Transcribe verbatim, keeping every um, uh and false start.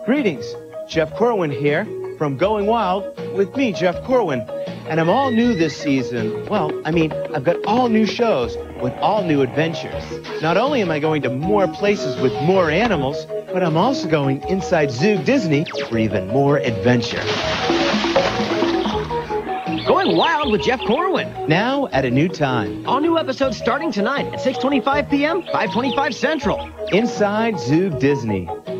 Greetings, Jeff Corwin here from Going Wild with me, Jeff Corwin. And I'm all new this season. Well, I mean, I've got all new shows with all new adventures. Not only am I going to more places with more animals, but I'm also going inside Zoo Disney for even more adventure. Going Wild with Jeff Corwin. Now at a new time. All new episodes starting tonight at six twenty-five p m, five twenty-five Central. Inside Zoo Disney.